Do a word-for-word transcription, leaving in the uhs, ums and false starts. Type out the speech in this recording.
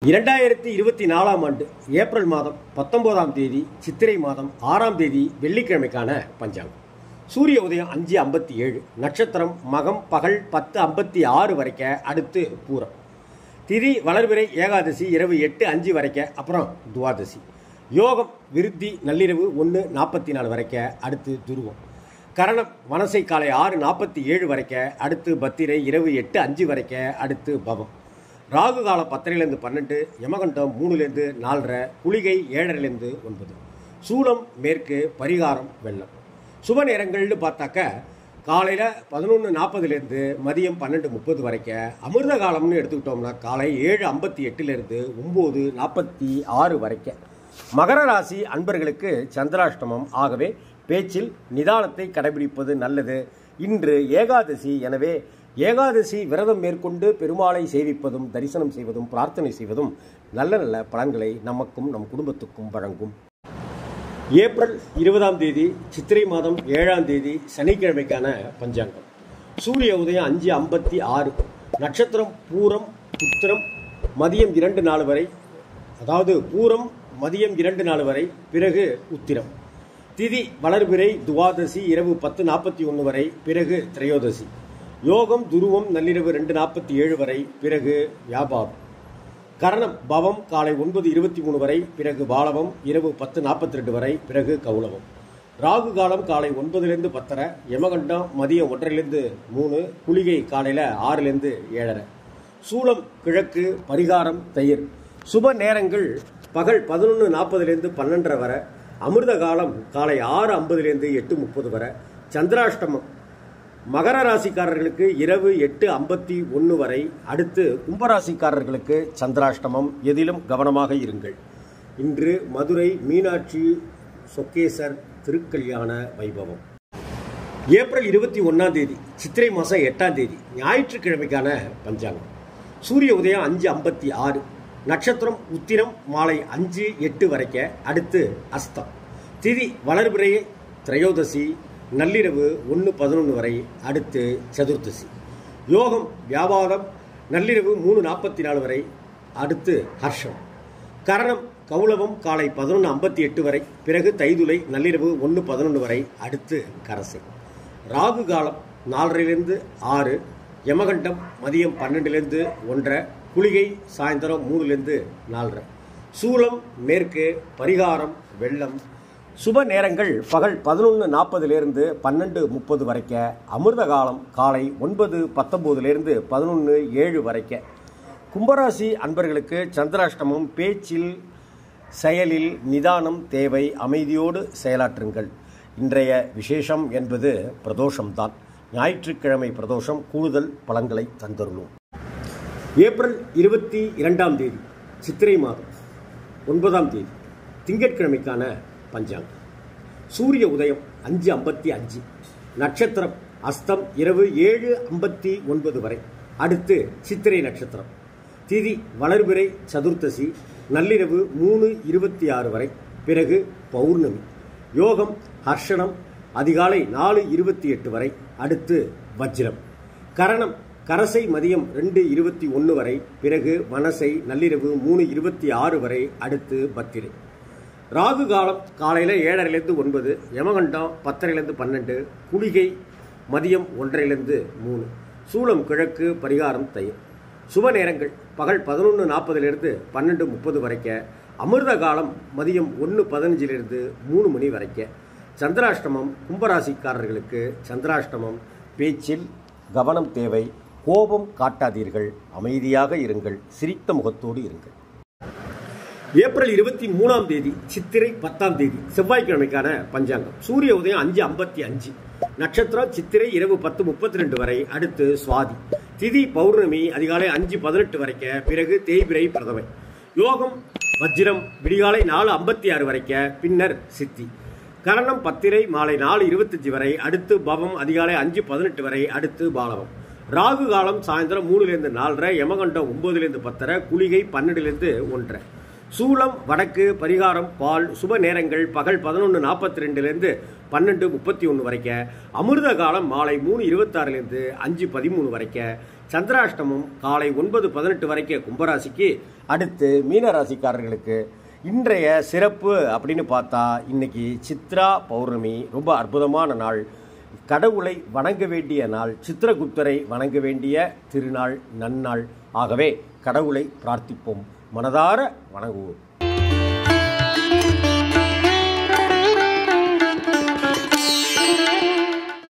இரண்டாயிரத்தி இருபத்தி நாலாம் ஆண்டு ஏப்ரல் மாதம் பத்தொன்பதாம் தேதி சித்திரை மாதம் ஆறாம் தேதி வெள்ளிக்கிழமைக்கான பஞ்சாங்கம். சூரிய உதயம் அஞ்சு ஐம்பத்தி ஏழு, நட்சத்திரம் மகம், பகல் பத்து ஐம்பத்தி ஆறு வரைக்க, அடுத்து பூரம். திதி வளர்பிறை ஏகாதசி இரவு எட்டு அஞ்சு வரைக்க, அப்புறம் துவாதசி. யோகம் விருத்தி நள்ளிரவு ஒன்று நாற்பத்தி நாலு வரைக்க, அடுத்து துருவம். கரணம் வனசை காலை ஆறு நாற்பத்தி ஏழு வரைக்க, அடுத்து பத்திரை இரவு எட்டு அஞ்சு வரைக்க, அடுத்து பவம். ராகு காலம் பத்தரைலேருந்து பன்னெண்டு, யமகண்டம் மூணுலேருந்து நாலரை, குளிகை ஏழரைலேருந்து ஒன்பது. சூலம் மேற்கு, பரிகாரம் வெள்ளம். சுப நேரங்கள்னு பார்த்தாக்க காலையில் பதினொன்று நாற்பதுலேருந்து மதியம் பன்னெண்டு முப்பது வரைக்க. அமிர்த காலம்னு எடுத்துக்கிட்டோம்னா காலை ஏழு ஐம்பத்தி எட்டுலேருந்து ஒம்பது நாற்பத்தி ஆறு வரைக்க. மகர ராசி அன்பர்களுக்கு சந்திராஷ்டமம். ஆகவே பேச்சில் நிதானத்தை கடைபிடிப்பது நல்லது. இன்று ஏகாதசி. எனவே ஏகாதசி விரதம் மேற்கொண்டு பெருமாளை சேவிப்பதும் தரிசனம் செய்வதும் பிரார்த்தனை செய்வதும் நல்ல நல்ல பலன்களை நமக்கும் நம் குடும்பத்துக்கும் வழங்கும். ஏப்ரல் இருபதாம் தேதி சித்திரை மாதம் ஏழாம் தேதி சனிக்கிழமைக்கான பஞ்சாங்கம். சூரிய உதயம் அஞ்சு ஐம்பத்தி ஆறு, நட்சத்திரம் பூரம், உத்திரம் மதியம் இரண்டு நாள் வரை, அதாவது பூரம் மதியம் இரண்டு நாள் வரை, பிறகு உத்திரம். திதி வளர்பிறை துவாதசி இரவு பத்து நாற்பத்தி ஒன்று வரை, பிறகு திரையோதசி. யோகம் துருவம் நள்ளிரவு ரெண்டு நாற்பத்தி ஏழு வரை, பிறகு வியாபாரம். கரணம் பவம் காலை ஒன்பது இருபத்தி மூணு வரை, பிறகு பாலவம் இரவு பத்து நாற்பத்தி ரெண்டு வரை, பிறகு கௌளவம். ராகு காலம் காலை ஒன்பதுலேருந்து பத்தரை, யமகண்டம் மதியம் ஒன்றரைலேருந்து மூணு, குளிகை காலையில் ஆறுலேருந்து ஏழரை. சூலம் கிழக்கு, பரிகாரம் தயிர். சுப நேரங்கள் பகல் பதினொன்று நாற்பதுலேருந்து பன்னெண்டரை வரை, அமிர்த காலம் காலை ஆறு ஐம்பதுலேருந்து எட்டு முப்பது வரை. சந்திராஷ்டமம் மகர ராசிக்காரர்களுக்கு இரவு எட்டு ஐம்பத்தி ஒன்று வரை, அடுத்து கும்பராசிக்காரர்களுக்கு சந்திராஷ்டமம். எதிலும் கவனமாக இருங்கள். இன்று மதுரை மீனாட்சி சொக்கேசர் திருக்கல்யாண வைபவம். ஏப்ரல் இருபத்தி ஒன்றாம் தேதி சித்திரை மாதம் எட்டாம் தேதி ஞாயிற்றுக்கிழமைக்கான பஞ்சாங்கம். சூரிய உதயம் அஞ்சு ஐம்பத்தி ஆறு, நட்சத்திரம் உத்திரம் மாலை அஞ்சு எட்டு வரைக்க, அடுத்து அஸ்தம். திதி வளர்பிறை திரையோதசி நள்ளிரவு ஒன்று பதினொன்று வரை, அடுத்து சதுர்தசி. யோகம் வியாபாரம் நள்ளிரவு மூணு நாற்பத்தி நாலு வரை, அடுத்து ஹர்ஷம். கரணம் கௌளவம் காலை பதினொன்று ஐம்பத்தி எட்டு வரை, பிறகு தைதுளை நள்ளிரவு ஒன்று பதினொன்று வரை, அடுத்து கரசை. ராகு காலம் நாலரைலேருந்து ஆறு, யமகண்டம் மதியம் பன்னெண்டுலேருந்து ஒன்றரை, குளிகை சாயந்தரம் மூணுலேருந்து நாலரை. சூலம் மேற்கு, பரிகாரம் வெள்ளம். சுப நேரங்கள் பகல் பதினொன்று நாற்பதுலேருந்து பன்னெண்டு முப்பது வரைக்க. அமிர்த காலம் காலை ஒன்பது பத்தொம்போதுலேருந்து பதினொன்று ஏழு வரைக்க. கும்பராசி அன்பர்களுக்கு சந்திராஷ்டமம். பேச்சில் செயலில் நிதானம் தேவை. அமைதியோடு செயலாற்றுங்கள். இன்றைய விசேஷம் என்பது பிரதோஷம்தான். ஞாயிற்றுக்கிழமை பிரதோஷம் கூடுதல் பலன்களை தந்தருளும். ஏப்ரல் இருபத்தி இரண்டாம் தேதி சித்திரை மாதம் ஒன்பதாம் தேதி திங்கட்கிழமைக்கான பஞ்சாங்கம். சூரிய உதயம் அஞ்சு ஐம்பத்தி அஞ்சு, நட்சத்திரம் அஸ்தம் இரவு ஏழு ஐம்பத்தி ஒன்பது வரை, அடுத்து சித்திரை நட்சத்திரம். திதி வளர்பிறை சதுர்த்தசி நள்ளிரவு மூணு இருபத்தி ஆறு வரை, பிறகு பௌர்ணமி. யோகம் ஹர்ஷனம் அதிகாலை நாலு இருபத்தி எட்டு வரை, அடுத்து வஜ்ரம். கரணம் கரசை மதியம் ரெண்டு இருபத்தி ஒன்று வரை, பிறகு வனசை நள்ளிரவு மூணு இருபத்தி ஆறு வரை, அடுத்து பத்திரை. ராகு காலம் காலையில் ஏழரைலேருந்து ஒன்பது, யமகண்டம் பத்தரைலேருந்து பன்னெண்டு, குளிகை மதியம் ஒன்றரைலேருந்து மூணு. சூலம் கிழக்கு, பரிகாரம் தயிர். சுப நேரங்கள் பகல் பதினொன்று நாற்பதுலேருந்து பன்னெண்டு முப்பது வரைக்க. அமிர்த காலம் மதியம் ஒன்று பதினஞ்சிலிருந்து மூணு மணி வரைக்க. சந்திராஷ்டமம் கும்பராசிக்காரர்களுக்கு சந்திராஷ்டமம். பேச்சில் கவனம் தேவை. கோபம் காட்டாதீர்கள். அமைதியாக இருங்கள். சிரித்த முகத்தோடு இருங்கள். ஏப்ரல் இருபத்தி மூணாம் தேதி சித்திரை பத்தாம் தேதி செவ்வாய்க்கிழமைக்கான பஞ்சாங்கம். சூரிய உதயம் அஞ்சு ஐம்பத்தி அஞ்சு, நட்சத்திரம் சித்திரை இரவு பத்து முப்பத்தி ரெண்டு வரை, அடுத்து சுவாதி. திதி பௌர்ணமி அதிகாலை அஞ்சு பதினெட்டு வரைக்க, பிறகு தேய்பிரை பிரதமை. யோகம் வஜ்ரம் விடிகாலை நாலு ஐம்பத்தி ஆறு வரைக்க, பின்னர் சித்தி. கரணம் பத்திரை மாலை நாலு இருபத்தஞ்சு வரை, அடுத்து பவம் அதிகாலை அஞ்சு பதினெட்டு வரை, அடுத்து பாலவம். ராகு காலம் சாயந்தரம் மூணுலேருந்து நாலரை, யமகண்டம் ஒன்பதுலேருந்து பத்தரை, குளிகை பன்னெண்டுலேருந்து ஒன்றரை. சூலம் வடக்கு, பரிகாரம் பால். சுப நேரங்கள் பகல் பதினொன்று நாற்பத்தி ரெண்டுலேருந்து பன்னெண்டு முப்பத்தி ஒன்று வரைக்கும், அமிர்த காலம் மாலை மூணு இருபத்தாறுலேருந்து அஞ்சு பதிமூணு வரைக்கும், சந்திராஷ்டமம் காலை ஒன்பது பதினெட்டு வரைக்கும் கும்பராசிக்கு. அடுத்து மீனராசிக்காரர்களுக்கு இன்றைய சிறப்பு அப்படின்னு பார்த்தா, இன்னைக்கு சித்ரா பௌர்ணமி, ரொம்ப அற்புதமான நாள், கடவுளை வணங்க வேண்டிய நாள், சித்திரகுப்தரை வணங்க வேண்டிய திருநாள், நன்னாள். ஆகவே கடவுளை பிரார்த்திப்போம், மனதார வணங்குவோம்.